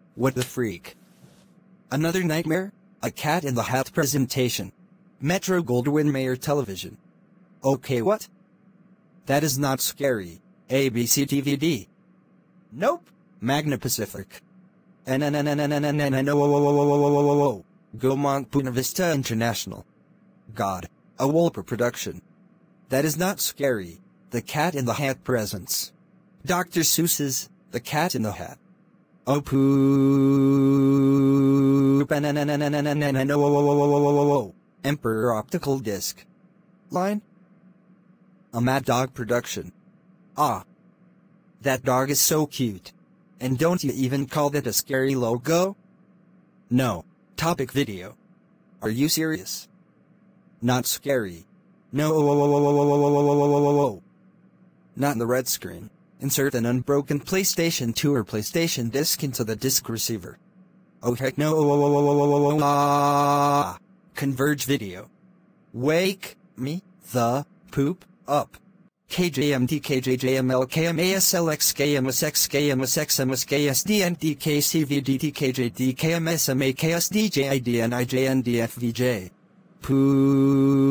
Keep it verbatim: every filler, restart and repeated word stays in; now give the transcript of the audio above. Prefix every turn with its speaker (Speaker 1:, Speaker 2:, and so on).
Speaker 1: What the freak? Another nightmare? A Cat in the Hat presentation. Metro Goldwyn Mayer Television. Okay, what? That is not scary. A B C D V D. Nope. Magna Pacific. N-N-N-N-N-N-N-N-O-O-O-O-O-O-O-O. Gaumont Buena Vista International. God. A Wolper production. That is not scary. The Cat in the Hat presents. Doctor Seuss's The Cat in the Hat. Oh poop. N-N-N-N-N-N-N-N-O-O-O-O-O-O-O. Emperor Optical Disc. Line. A Mad Dog production. Ah. That dog is so cute. And don't you even call that a scary logo? No. Topic video. Are you serious? Not scary. No. Not in the red screen. Insert an unbroken PlayStation two or PlayStation disc into the disc receiver. Oh heck no. Ah. Converge video. Wake me the poop up. K J M D K J J M L K M A S L X K M S X K M S X M S K S D N D K C V D T K J D K M S M A K S D J I D N I J N D F V J. Poo.